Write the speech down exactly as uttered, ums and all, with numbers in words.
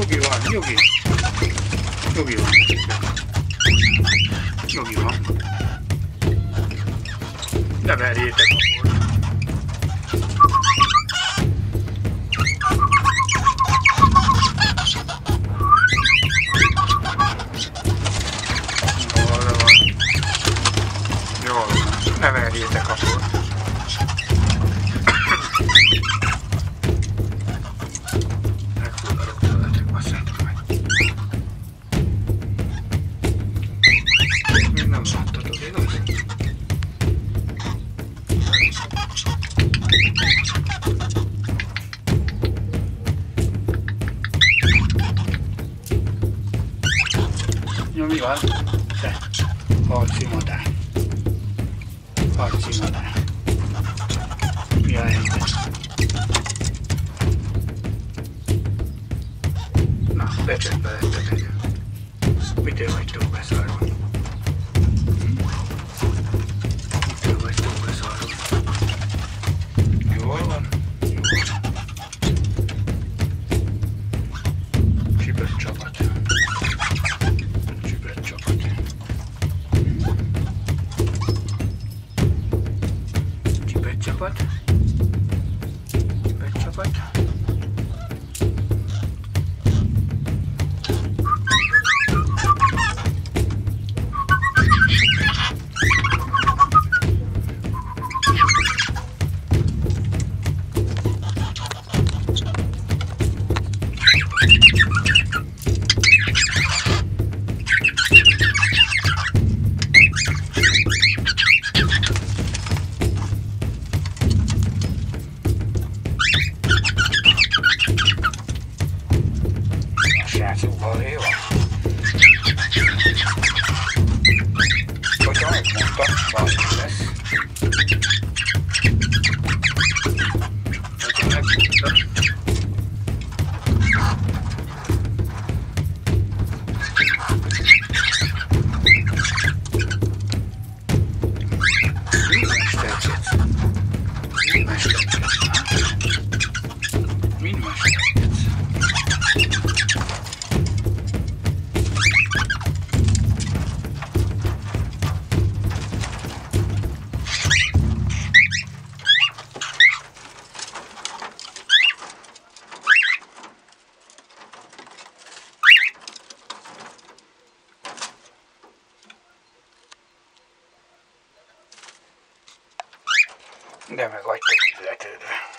Nyugi van, nyugi. Nyugi van. Nyugi van. Ne verjétek a bort. Jól van. Ne verjétek a bort. Megfulladok tőletek, basszátok meg. Még nem láttatok, igaz? Jó, mi van? Te, harci madár. Harci madár. Mi a helyzet? Na, becsöntbe lettetek. Mitől vagytok beszarva? Mitől vagytok beszarva? Jól van? Jól van. Csipött csapat. Csipött csapat. Csipött csapat. Csipött csapat. Srácokban jó. Hogyha megmondta, valami lesz. Hogyha megmondta. Mi mesterkedsz? Mi mesterkedsz? Mi mesterkedsz? De meg vagytok illetődve.